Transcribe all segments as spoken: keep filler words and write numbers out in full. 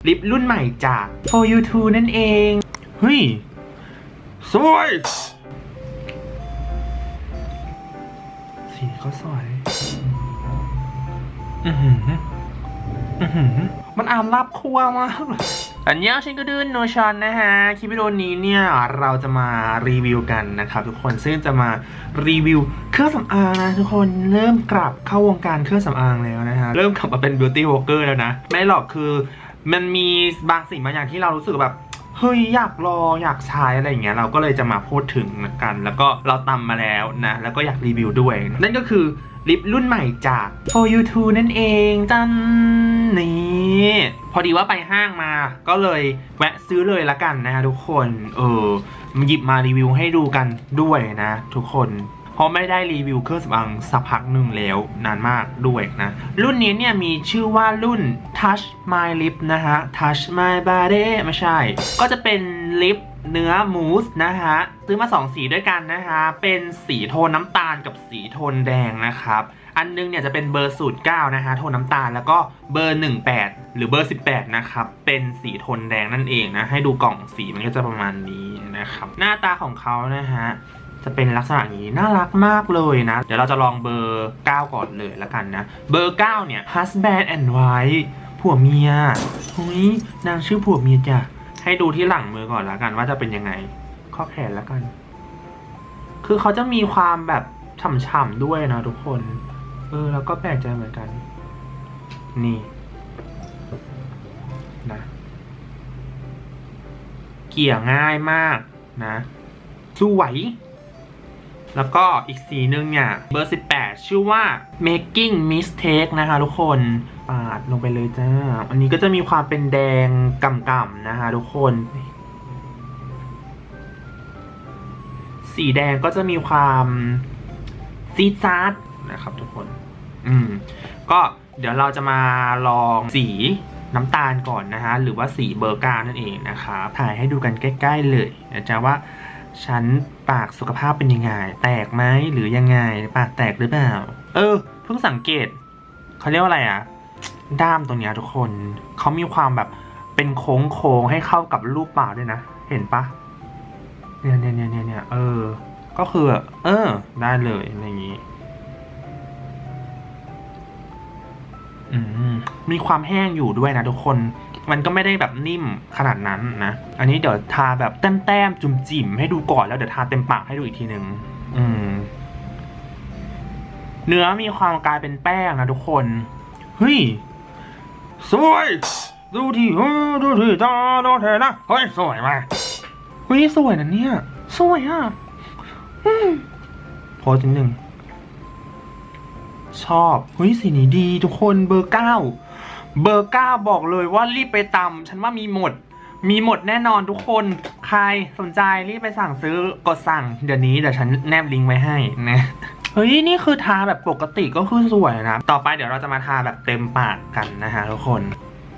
ลิปรุ่นใหม่จาก โฟร์ ยู ทู นั่นเองเฮ้ยสวยสีเขาสวยอือหืออือหือมันอ่านรับครัวมากอันนี้ฉันก็ดื้นโนชอนนะฮะคลิปวิดีโอนี้เนี่ยเราจะมารีวิวกันนะครับทุกคนซึ่งจะมารีวิวเครื่องสำอางนะทุกคนเริ่มกลับเข้าวงการเครื่องสำอางแล้วนะฮะเริ่มกลับมาเป็น beauty vlogger แล้วนะไม่หรอกคือมันมีบางสิ่งบางอย่างที่เรารู้สึกแบบเฮ้ยอยากลองอยากใช้อะไรอย่างเงี้ยเราก็เลยจะมาพูดถึงกันแล้วก็เราตำมาแล้วนะแล้วก็อยากรีวิวด้วยนั่นก็คือลิปรุ่นใหม่จาก โฟร์ ยู ทู นั่นเองจันนี่พอดีว่าไปห้างมาก็เลยแวะซื้อเลยละกันนะฮะทุกคนเออหยิบมารีวิวให้ดูกันด้วยนะทุกคนเพราะไม่ได้รีวิวเครื่องสำอางสักพักหนึ่งแล้วนานมากด้วยนะรุ่นนี้เนี่ยมีชื่อว่ารุ่น Touch My Lip นะฮะ Touch My Body ไม่ใช่ก็จะเป็นลิปเนื้อมูสนะฮะซื้อมาสองสีด้วยกันนะฮะเป็นสีโทนน้ำตาลกับสีโทนแดงนะครับอันนึงเนี่ยจะเป็นเบอร์ศูนย์เก้านะฮะโทนน้ำตาลแล้วก็เบอร์หนึ่งแปดหรือเบอร์สิบแปดนะครับเป็นสีโทนแดงนั่นเองนะให้ดูกล่องสีมันก็จะประมาณนี้นะครับหน้าตาของเขานะฮะจะเป็นลักษณะนี้น่ารักมากเลยนะเดี๋ยวเราจะลองเบอร์เก้าก่อนเลยละกันนะเบอร์เก้าเนี่ย husband and wife ผัวเมียเฮ้ยนางชื่อผัวเมียจ้ะให้ดูที่หลังมือก่อนละกันว่าจะเป็นยังไงข้อแขนละกันคือเขาจะมีความแบบฉ่ำๆด้วยนะทุกคนเออแล้วก็แปลกใจเหมือนกันนี่นะเกลี่ยง่ายมากนะสวยแล้วก็อีกสีนึงเนี่ยเบอร์สิบแปดชื่อว่า making mistake นะคะทุกคนปาดลงไปเลยจ้าอันนี้ก็จะมีความเป็นแดงก่ำๆนะคะทุกคนสีแดงก็จะมีความซีดซาดนะครับทุกคนอืมก็เดี๋ยวเราจะมาลองสีน้ำตาลก่อนนะฮะหรือว่าสีเบอร์เก้านั่นเองนะครับถ่ายให้ดูกันใกล้ๆเลยนะจ๊ะว่าฉันปากสุขภาพเป็นยังไงแตกไหมหรือยังไงปากแตกหรือเปล่าเออเพิ่งสังเกตเขาเรียกว่าอะไรอ่ะด้ามตรงนี้ทุกคนเขามีความแบบเป็นโค้งโค้งให้เข้ากับรูปปากด้วยนะเห็นปะเนี่ยเนี่ยเนี่ยเนี่ยเออก็คือเออได้เลยอย่างนี้อืมมีความแห้งอยู่ด้วยนะทุกคนมันก็ไม่ได้แบบนิ่มขนาดนั้นนะอันนี้เดี๋ยวทาแบบแต้มๆจุ่มจิ๋มให้ดูก่อนแล้วเดี๋ยวทาเต็มปากให้ดูอีกทีหนึ่งอืมเนื้อมีความกลายเป็นแป้งนะทุกคนเฮ้ยสวยดูทีดูทีตาโดนเทนะเฮ้ยสวยมากเฮ้ยสวยนะเนี่ยสวยอ่ะโพสจริงหนึ่งชอบเฮ้ยสีนี้ดีทุกคนเบอร์เก้าเบอร์เก้าบอกเลยว่ารีบไปตำฉันว่ามีหมดมีหมดแน่นอนทุกคนใครสนใจรีบไปสั่งซื้อกดสั่งเดี๋ยวนี้เดี๋ยวฉันแนบลิงก์ไว้ให้นะเฮ้ยนี่คือทาแบบปกติก็คือสวยนะต่อไปเดี๋ยวเราจะมาทาแบบเต็มปากกันนะฮะทุกคน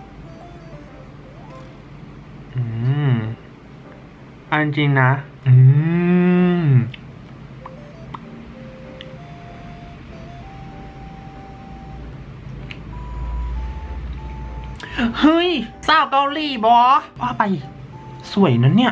อืมอันจริงนะอืมเฮ้ยสาวเกาหลีบอว่าไปสวยนะเนี่ย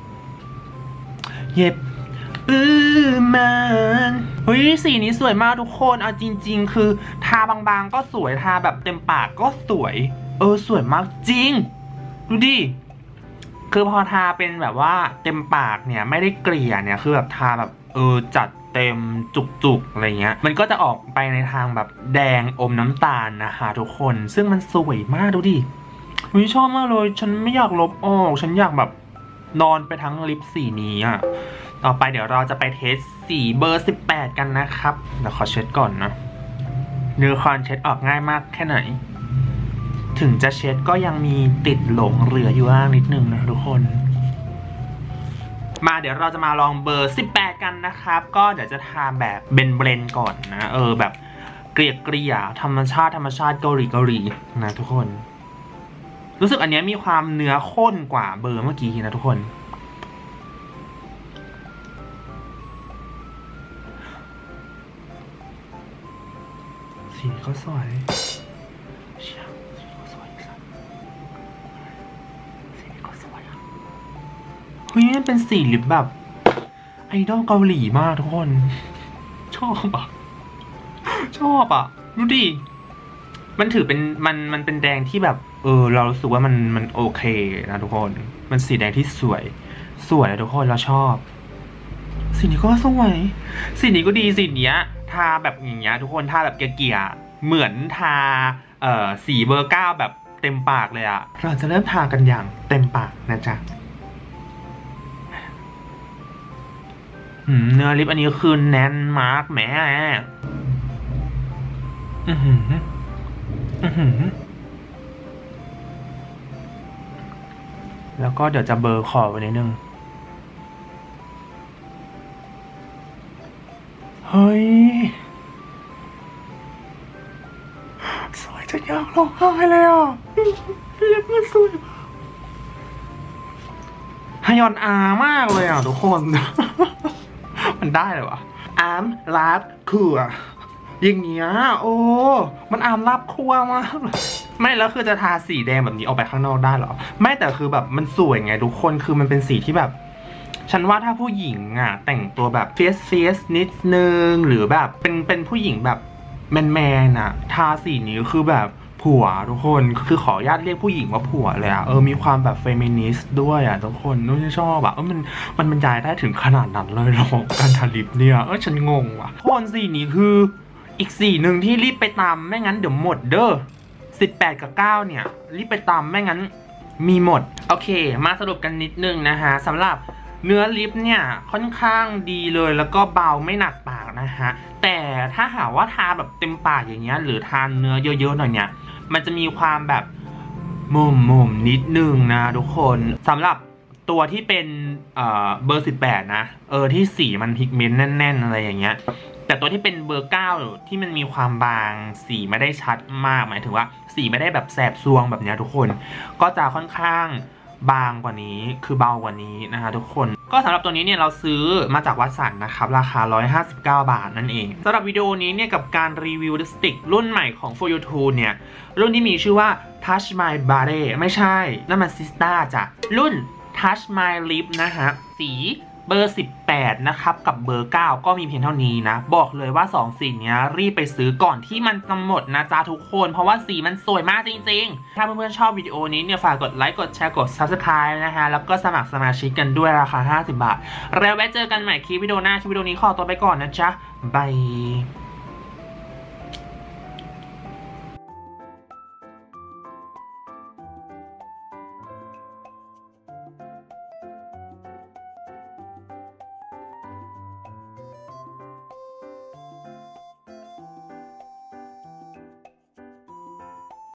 เย็บอือมันเฮ้ยสีนี้สวยมากทุกคนเอาจริงๆคือทาบางๆก็สวยทาแบบเต็มปากก็สวยเออสวยมากจริงดูดิคือพอทาเป็นแบบว่าเต็มปากเนี่ยไม่ได้เกลี่ยเนี่ยคือแบบทาแบบเออจัดเต็มจุกๆอะไรเงี้ยมันก็จะออกไปในทางแบบแดงอมน้ำตาลนะคะทุกคนซึ่งมันสวยมากดูดิวิชอบมากเลยฉันไม่อยากลบออกฉันอยากแบบนอนไปทั้งลิปสีนี้อ่ะต่อไปเดี๋ยวเราจะไปเทสสีเบอร์สิบแปดกันนะครับเดี๋ยวขอเช็ดก่อนนะเนื้อคอนเช็ดออกง่ายมากแค่ไหนถึงจะเช็ดก็ยังมีติดหลงเหลืออยู่บ้างนิดนึงนะทุกคนมาเดี๋ยวเราจะมาลองเบอร์สิบแปดกันนะครับก็เดี๋ยวจะทาแบบเบนเบรนก่อนนะเออแบบเกลี่ยเกลี่ยธรรมชาติธรรมชาติเกาหลีเกาหลีนะทุกคนรู้สึกอันนี้มีความเนื้อข้นกว่าเบอร์เมื่อกี้นะทุกคนสีเขาสวยสีเขาสวยเฮ้ยมันเป็นสีลิปแบบไอดอลเกาหลีมากทุกคนชอบอ่ะชอบอ่ะดูดิมันถือเป็นมันมันเป็นแดงที่แบบเออเรารู้สึกว่ามันมันโอเคนะทุกคนมันสีแดงที่สวยสวยทุกคนเราชอบสีนี้ก็สวยสีนี้ก็ดีสีเนี้ยทาแบบอย่างเงี้ยทุกคนทาแบบเกียร์เหมือนทาเอ่อสีเบอร์เก้าแบบเต็มปากเลยอะเราจะเริ่มทากันอย่างเต็มปากนะจ๊ะเนื้อลิปอันนี้คือแน่นมากแหมอือหืออือหือแล้วก็เดี๋ยวจะเบอร์ขอไว้นิดนึงเฮ้ยสวยจนอยากร้องไห้เลยอ่ะเล็บมันสวยฮยอนอามากเลยอ่ะทุกคนมันได้เลยวะอาร์มลาบคัวอย่างเงี้ยโอ้มันอาร์มลาบคัวมากไม่แล้วคือจะทาสีแดงแบบนี้ออกไปข้างนอกได้เหรอไม่แต่คือแบบมันสวยไงทุกคนคือมันเป็นสีที่แบบฉันว่าถ้าผู้หญิงอ่ะแต่งตัวแบบเฟสเฟสนิดนึงหรือแบบเป็นเป็นผู้หญิงแบบแมนแมนอ่ะทาสีนี้คือแบบผัวทุกคนคือขออนุญาตเรียกผู้หญิงว่าผัวเลยอ่ะเออมีความแบบเฟมินิสต์ด้วยอ่ะทุกคนนู้นชอบอ่ะเออมันมันบรรยายได้ถึงขนาดนั้นเลยหรอการทาลิปเนี่ยเออฉันงงว่ะโทนสีนี้คืออีกสีหนึ่งที่รีบไปตามไม่งั้นเดี๋ยวหมดเด้อสิบแปดกับเก้าเนี่ยรีบไปตามไม่งั้นมีหมดโอเคมาสรุปกันนิดนึงนะฮะสำหรับเนื้อลิปเนี่ยค่อนข้างดีเลยแล้วก็เบาไม่หนักปากนะฮะแต่ถ้าหากว่าทาแบบเต็มปากอย่างเงี้ยหรือทานเนื้อเยอะๆหน่อยเนี่ยมันจะมีความแบบมุมมุมนิดนึงนะทุกคนสำหรับตัวที่เป็นเอ่อเบอร์สิบแปดนะเออที่สีมันพิกเมนต์แน่นๆอะไรอย่างเงี้ยแต่ตัวที่เป็นเบอร์เก้าที่มันมีความบางสีไม่ได้ชัดมากหมายถึงว่าสีไม่ได้แบบแสบซวงแบบนี้ทุกคนก็จะค่อนข้างบางกว่านี้คือเบากว่านี้นะคะทุกคนก็สำหรับตัวนี้เนี่ยเราซื้อมาจากวัดสันนะครับราคาหนึ่งร้อยห้าสิบเก้าบาทนั่นเองสำหรับวิดีโอนี้เนี่ยกับการรีวิวลิปสติกรุ่นใหม่ของ โฟร์ ยู ทู เนี่ยรุ่นที่มีชื่อว่า Touch My Body ไม่ใช่นั่นมันซิสต้าจ้ะรุ่น Touch My Lip นะฮะสีเบอร์สิบแปดนะครับกับเบอร์เก้าก็มีเพียงเท่านี้นะบอกเลยว่าสองสีนี้รีบไปซื้อก่อนที่มันจะหมดนะจ๊ะทุกคนเพราะว่าสีมันสวยมากจริงๆถ้าเพื่อนๆชอบวิดีโอนี้เนี่ยฝากกดไลค์กดแชร์กด ซับสไครบ์ นะฮะแล้วก็สมัครสมาชิกกันด้วยราคาห้าสิบบาทแล้วไว้เจอกันใหม่คลิปวิดีโอหน้าคลิปวิดีโอนี้ขอตัวไปก่อนนะจ๊ะบาย